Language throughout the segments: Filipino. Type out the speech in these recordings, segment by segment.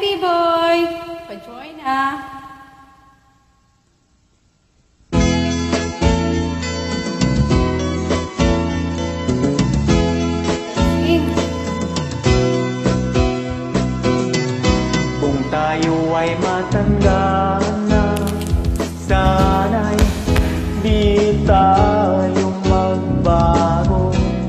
B-Boy. Pa-join na. Kung tayo ay matanda na, sana'y di tayo magbago.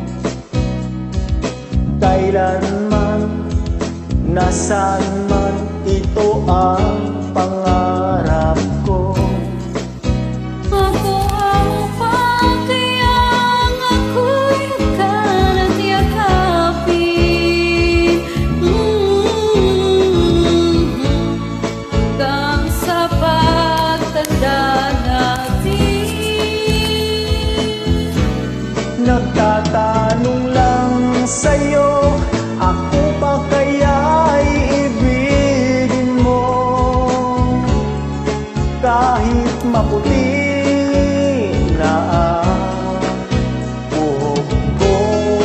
Kailanman, nasaan man, ito ang pangarap ko. Ako ang pagkayang ako'y hanggang yakapin, hanggang sa pagtanda natin. Nagtatanong lang sa'yo, ako ba kaya'y ibigin mo? Kahit maputi na ang buhok ko.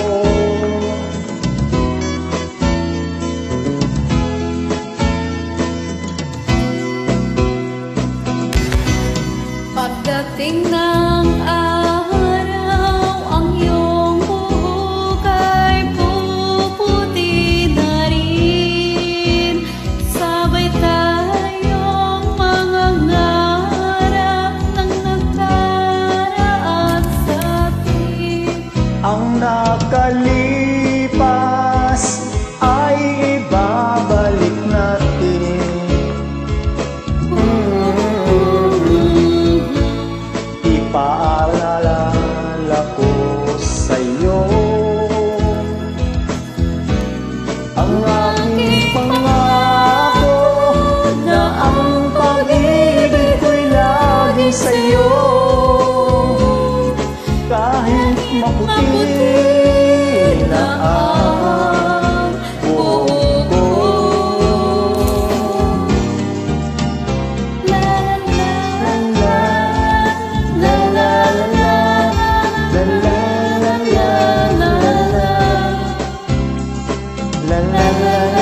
Pagdating ng araw, ang iyong buhok ay puputi na rin. Sabay tayong mangangarap ng nakaraan sa atin. Ang nakalipas ay ibabalik natin. Ipaalala ko sa'yo ang aking pangako na ang pag-ibig ko'y lagi sa'yo. Kahit maputi na ang buhok ko. La la la la la la la la la la la la la la la la.